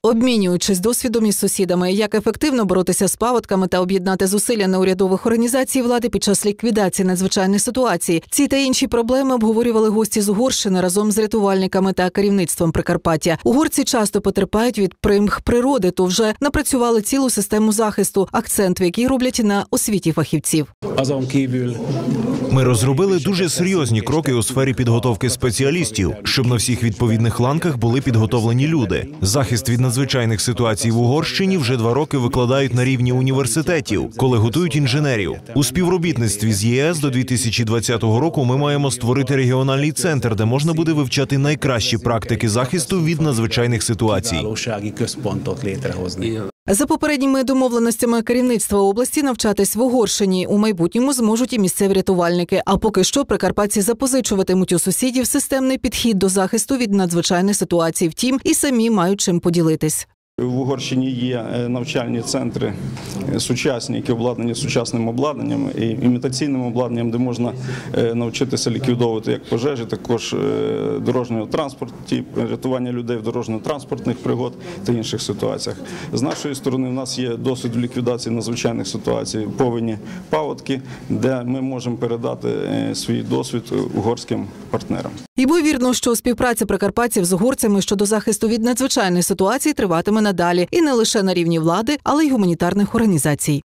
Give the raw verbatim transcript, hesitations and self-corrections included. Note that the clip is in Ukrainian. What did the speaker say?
Обмінюючись досвідом із сусідами, як ефективно боротися з паводками та об'єднати зусилля неурядових організацій влади під час ліквідації надзвичайних ситуацій, ці та інші проблеми обговорювали гості з Угорщини разом з рятувальниками та керівництвом Прикарпаття. Угорці часто потерпають від примх природи, то вже напрацювали цілу систему захисту, акцент в якій роблять на освіті фахівців. Ми розробили дуже серйозні кроки у сфері підготовки спеціалістів, щоб на всіх відповідних ланках були підготовлені люди. Захист від надзвичайних ситуацій в Угорщині вже два роки викладають на рівні університетів, коли готують інженерів. У співробітництві з ЄС до дві тисячі двадцятого року ми маємо створити регіональний центр, де можна буде вивчати найкращі практики захисту від надзвичайних ситуацій. За попередніми домовленостями керівництва області навчатись в Угорщині у майбутньому зможуть і місцеві рятувальники. А поки що прикарпатці запозичуватимуть у сусідів системний підхід до захисту від надзвичайних ситуацій. Втім, і самі мають чим поділитись. В Угорщині є навчальні центри сучасні, які обладнані сучасним обладнанням і імітаційним обладнанням, де можна навчитися ліквідовувати як пожежі, також дорожнього транспорту, рятування людей в дорожньо-транспортних пригод та інших ситуаціях. З нашої сторони в нас є досвід в ліквідації надзвичайних ситуацій, повені, паводки, де ми можемо передати свій досвід угорським партнерам. Ймовірно, що співпраця прикарпатців з угорцями щодо захисту від надзвичайних ситуацій триватиме надалі. І не лише на рівні влади, але й гуманітарних організацій.